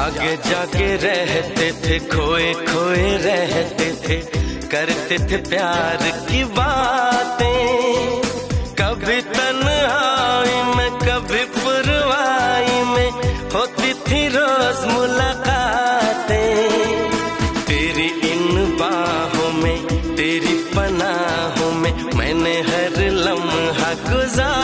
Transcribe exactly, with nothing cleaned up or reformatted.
जागे जागे रहते थे, खोए खोए रहते थे, करते थे प्यार की बातें। कभी तन्हाई में कभी पुरवाई में होती थी रोज मुलाकातें। तेरी इन बाहों में तेरी पनाहों में मैंने हर लम्हा गुजार